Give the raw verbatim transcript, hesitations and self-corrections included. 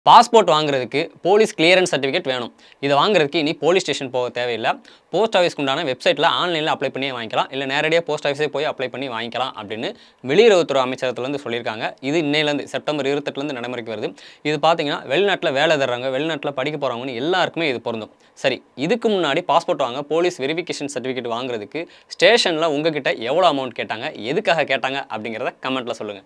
Passport வாங்குறதுக்கு police clearance certificate வேணும். இதை வாங்குறதுக்கு இனி போலீஸ் ஸ்டேஷன் போக தேவையில்லை. போஸ்ட் ஆஃபீஸ்க்கு உண்டான வெப்சைட்டில் ஆன்லைனில் அப்ளை பண்ணி வாங்கிக்கலாம். இல்லை நேரடியாக போஸ்ட் ஆஃபீஸே போய் அப்ளை பண்ணி வாங்கிக்கலாம் அப்படின்னு வெளியுறவுத்துறை அமைச்சகத்துலேருந்து சொல்லியிருக்காங்க. இது இன்னையிலேருந்து செப்டம்பர் இருபத்தெட்டுலேருந்து நடைமுறைக்கு வருது. இது பார்த்தீங்கன்னா வெளிநாட்டில் வேலை தர்றவங்க, வெளிநாட்டில் படிக்க போகிறவங்கன்னு எல்லாருக்குமே இது பொருந்தும். சரி, இதுக்கு முன்னாடி பாஸ்போர்ட் வாங்க போலீஸ் வெரிஃபிகேஷன் சர்டிஃபிகேட் வாங்குறதுக்கு ஸ்டேஷனில் உங்ககிட்ட எவ்வளோ அமௌண்ட் கேட்டாங்க, எதுக்காக கேட்டாங்க அப்படிங்கிறத கமெண்ட்டில் சொல்லுங்கள்.